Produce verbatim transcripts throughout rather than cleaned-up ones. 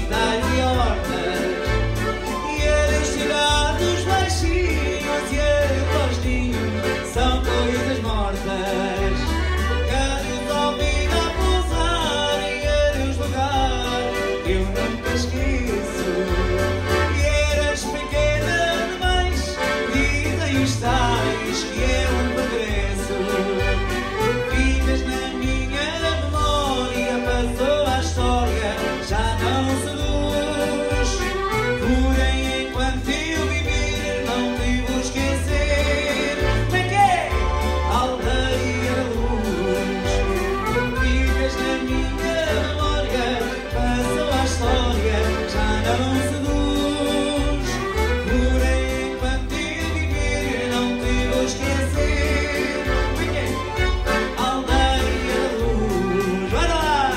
quintais e hortas, e a cidade dos baixinhos e a dos ninhos são coisas mortas. Quero ouvir a pousar e a Deus lugar, eu nunca esqueço. E eras pequena demais, dizem os tais que é um regresso. Ficas na minha memória, passou a história, já não seduz. Porém, enquanto eu viver, não te vou esquecer. Como é que é? Aldeia da Luz. Ficas na minha memória, passou a história, já não seduz. Porém, enquanto eu viver, não te vou esquecer. Como é que é? Aldeia da Luz. Vai lá!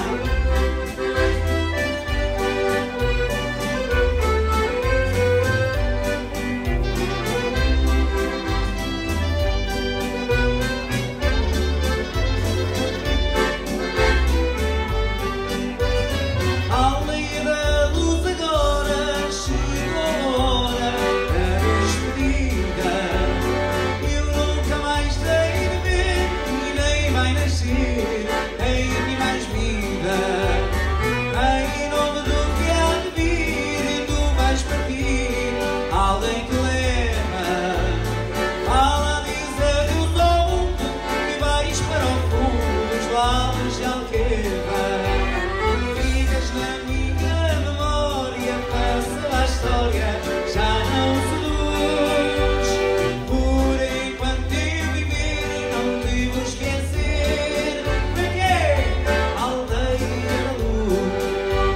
Aldeia da Luz, agora chegou a hora da despedida. Eu nunca mais hei de ver e nem vai nascer, hei de mais vida. Em nome do que há de vir, tu vais partir, alguém que leva. Fala, diz adeus ao mundo e vais para o fundo dos vales de Alqueva. Ficas na minha memória, passa a história, já não seduz. Por enquanto eu viver, não te vou esquecer. Como é que é? Aldeia da Luz.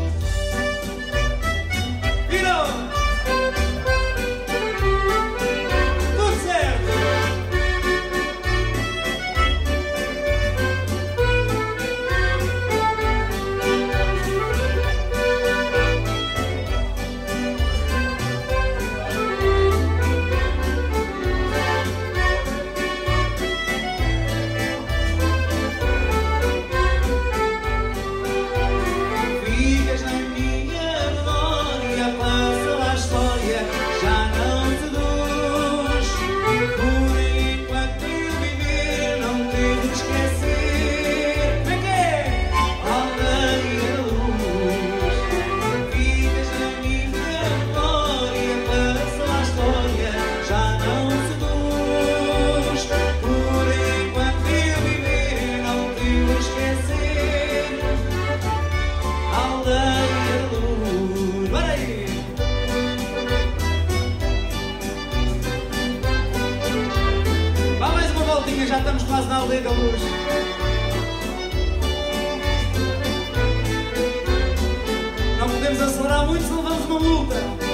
Virou! Tudo certo! Ficas na minha memória, passou a história, já não seduz. Por enquanto eu viver, não te vou esquecer. Como é que é? Aldeia da Luz. Ficas na minha memória, passou a história, já não seduz. Por enquanto eu viver, não te vou esquecer. Aldeia da Luz. Bora aí! Vá mais uma voltinha, já estamos quase na Aldeia da Luz. Não podemos acelerar muito, senão levamos uma multa.